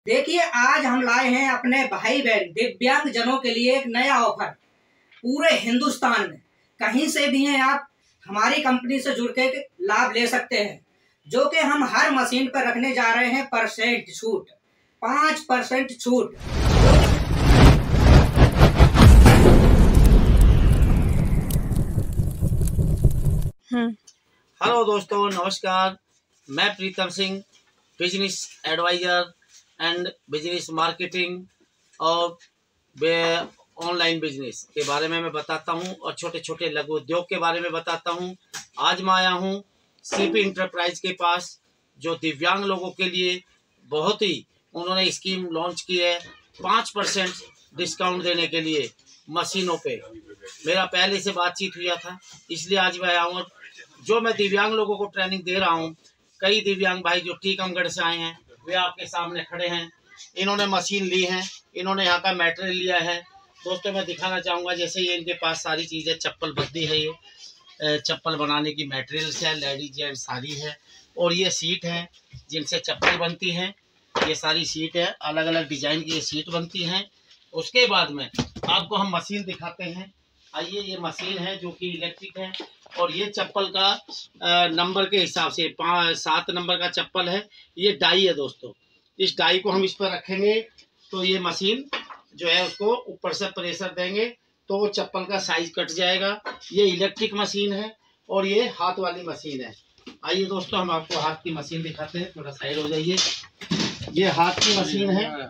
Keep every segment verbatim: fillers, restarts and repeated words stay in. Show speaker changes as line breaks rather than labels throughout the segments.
देखिए, आज हम लाए हैं अपने भाई बहन दिव्यांग जनों के लिए एक नया ऑफर। पूरे हिंदुस्तान में कहीं से भी हैं आप हमारी कंपनी से जुड़ के लाभ ले सकते हैं, जो कि हम हर मशीन पर रखने जा रहे हैं परसेंट छूट, पाँच परसेंट छूट।
हेलो दोस्तों, नमस्कार। मैं Pritam Singh, business adviser and business marketing और ऑनलाइन बिजनेस के बारे में मैं बताता हूं और छोटे छोटे लघु उद्योग के बारे में बताता हूं। आज मैं आया हूं सीपी इंटरप्राइज के पास, जो दिव्यांग लोगों के लिए बहुत ही उन्होंने स्कीम लॉन्च की है, पाँच परसेंट डिस्काउंट देने के लिए मशीनों पे। मेरा पहले से बातचीत हुआ था, इसलिए आज मैं आया हूँ। जो मैं दिव्यांग लोगों को ट्रेनिंग दे रहा हूँ, कई दिव्यांग भाई जो टीकमगढ़ से आए हैं, वे आपके सामने खड़े हैं। इन्होंने मशीन ली है, इन्होंने यहाँ का मटेरियल लिया है। दोस्तों, मैं दिखाना चाहूँगा, जैसे ये इनके पास सारी चीज़ें, चप्पल बद्दी है, ये चप्पल बनाने की मटेरियल्स है, लेडीज जेंट सारी है, और ये सीट है जिनसे चप्पल बनती हैं। ये सारी सीट है, अलग अलग डिजाइन की ये सीट बनती हैं। उसके बाद में आपको हम मशीन दिखाते हैं। आइए, ये मशीन है जो कि इलेक्ट्रिक है, और ये चप्पल का नंबर के हिसाब से पाँच सात नंबर का चप्पल है। ये डाई है दोस्तों, इस डाई को हम इस पर रखेंगे तो ये मशीन जो है उसको ऊपर से प्रेशर देंगे तो वो चप्पल का साइज कट जाएगा। ये इलेक्ट्रिक मशीन है और ये हाथ वाली मशीन है। आइए दोस्तों, हम आपको हाथ की मशीन दिखाते हैं। थोड़ा साइड हो जाइए। ये हाथ की मशीन है,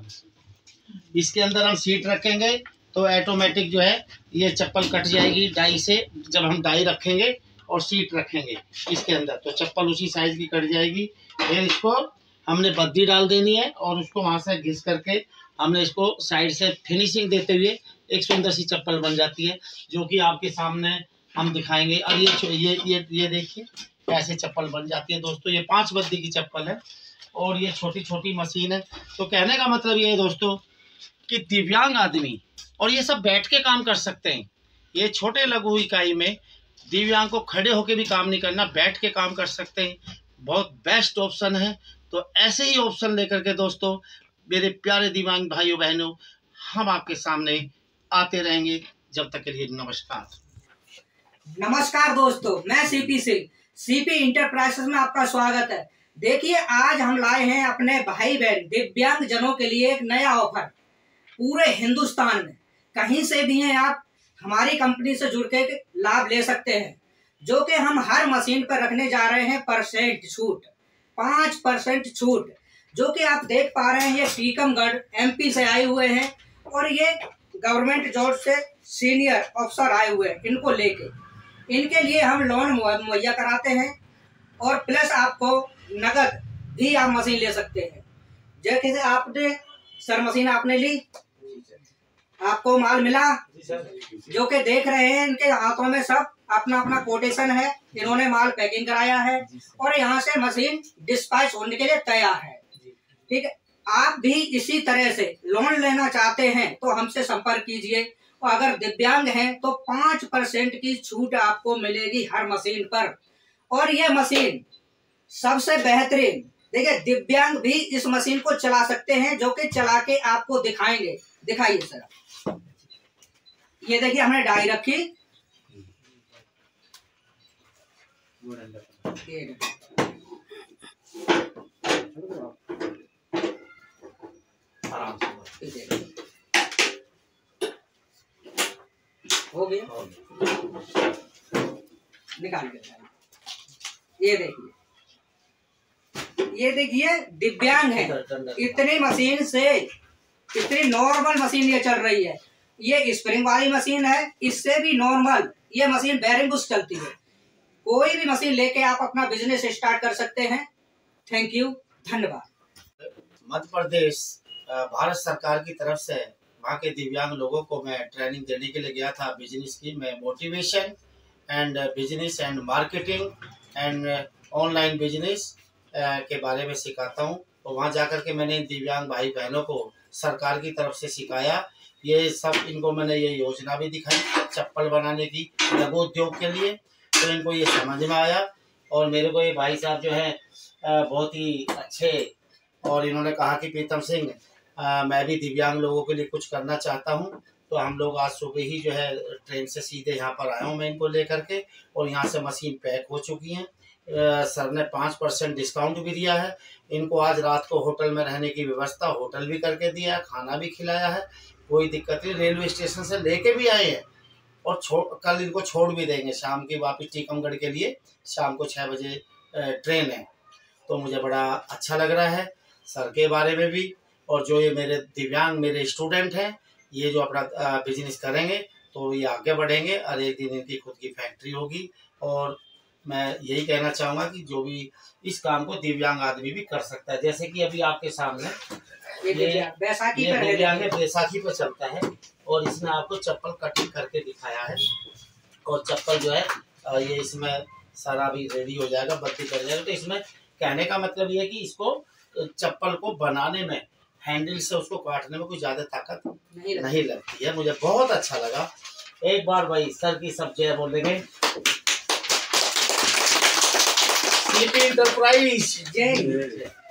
इसके अंदर हम सीट रखेंगे तो ऑटोमेटिक जो है ये चप्पल कट जाएगी डाई से। जब हम डाई रखेंगे और सीट रखेंगे इसके अंदर तो चप्पल उसी साइज की कट जाएगी। फिर इसको हमने बद्दी डाल देनी है और उसको वहाँ से घिस करके हमने इसको साइड से फिनिशिंग देते हुए एक सुंदर सी चप्पल बन जाती है, जो कि आपके सामने हम दिखाएंगे। और ये ये ये ये देखिए कैसे चप्पल बन जाती है दोस्तों। ये पाँच बद्दी की चप्पल है और ये छोटी छोटी मशीन है। तो कहने का मतलब ये है दोस्तों कि दिव्यांग आदमी और ये सब बैठ के काम कर सकते हैं। ये छोटे लघु इकाई में दिव्यांग को खड़े होके भी काम नहीं करना, बैठ के काम कर सकते हैं। बहुत बेस्ट ऑप्शन है। तो ऐसे ही ऑप्शन लेकर के दोस्तों, मेरे प्यारे दिव्यांग भाइयों बहनों, हम आपके सामने आते रहेंगे। जब तक के लिए नमस्कार।
नमस्कार दोस्तों, मैं सीपी सिंह, सीपी इंटरप्राइजेस में आपका स्वागत है। देखिए, आज हम लाए हैं अपने भाई बहन दिव्यांग जनों के लिए एक नया ऑफर। पूरे हिंदुस्तान में कहीं से भी हैं आप हमारी कंपनी से जुड़ के लाभ ले सकते हैं, जो कि हम हर मशीन पर रखने जा रहे हैं परसेंट छूट, पाँच परसेंट छूट। जो कि आप देख पा रहे हैं, ये टीकमगढ़ एमपी से आए हुए हैं और ये गवर्नमेंट जॉब से सीनियर अफसर आए हुए हैं। इनको लेके इनके लिए हम लोन मुहैया कराते हैं और प्लस आपको नगद भी आप मशीन ले सकते हैं। जैसे आपने सर मशीन आपने ली, आपको माल मिला, जो कि देख रहे हैं इनके हाथों में सब अपना अपना कोटेशन है। इन्होंने माल पैकिंग कराया है और यहाँ से मशीन डिस्पैच होने के लिए तैयार है। ठीक है, आप भी इसी तरह से लोन लेना चाहते हैं तो हमसे संपर्क कीजिए। और अगर दिव्यांग हैं तो पाँच परसेंट की छूट आपको मिलेगी हर मशीन पर। और ये मशीन सबसे बेहतरीन, देखिए, दिव्यांग भी इस मशीन को चला सकते हैं, जो कि चला के आपको दिखाएंगे। दिखाइए सर। ये देखिए, हमने डाई रखी, हो गया, निकाल के। ये देखिए, ये देखिए, दिव्यांग है, इतनी मशीन से इतनी नॉर्मल मशीन ये चल रही है। ये स्प्रिंग वाली मशीन है, इससे भी नॉर्मल ये मशीन बेरिंग बुश चलती है। कोई भी मशीन लेके आप अपना बिजनेस स्टार्ट कर सकते हैं। थैंक यू, धन्यवाद।
मध्य प्रदेश भारत सरकार की तरफ से वहाँ के दिव्यांग लोगों को मैं ट्रेनिंग देने के लिए गया था बिजनेस की। मैं motivation and business and marketing and online business के बारे में सिखाता हूँ। तो वहाँ जाकर के मैंने दिव्यांग भाई बहनों को सरकार की तरफ से सिखाया। ये सब इनको मैंने ये योजना भी दिखाई चप्पल बनाने की लघु उद्योग के लिए, तो इनको ये समझ में आया। और मेरे को ये भाई साहब जो है बहुत ही अच्छे और इन्होंने कहा कि प्रीतम सिंह आ, मैं भी दिव्यांग लोगों के लिए कुछ करना चाहता हूँ। तो हम लोग आज सुबह ही जो है ट्रेन से सीधे यहाँ पर आया हूँ मैं इनको लेकर के, और यहाँ से मशीन पैक हो चुकी हैं। सर ने पाँच परसेंट डिस्काउंट भी दिया है। इनको आज रात को होटल में रहने की व्यवस्था होटल भी करके दिया है, खाना भी खिलाया है, कोई दिक्कत नहीं। रेलवे स्टेशन से लेके भी आए हैं और छोड़ कल इनको छोड़ भी देंगे शाम की वापस टीकमगढ़ के लिए। शाम को छः बजे ट्रेन है। तो मुझे बड़ा अच्छा लग रहा है सर के बारे में भी। और जो ये मेरे दिव्यांग मेरे स्टूडेंट हैं, ये जो अपना बिजनेस करेंगे तो ये आगे बढ़ेंगे और एक दिन इनकी खुद की फैक्ट्री होगी। और मैं यही कहना चाहूँगा कि जो भी इस काम को दिव्यांग आदमी भी कर सकता है। जैसे कि अभी आपके सामने ये बैसाखी पर दिव्यांग बैसाखी पर चलता है, और इसने आपको चप्पल कटिंग करके दिखाया है। और चप्पल जो है ये इसमें सारा भी रेडी हो जाएगा, बत्ती कर जाएगा। तो इसमें कहने का मतलब ये है कि इसको चप्पल को बनाने में, हैंडल से उसको काटने में कोई ज्यादा ताकत नहीं, नहीं लगती है। मुझे बहुत अच्छा लगा। एक बार भाई सर की सब जय बोलेंगे। सीपी इंटरप्राइज जय।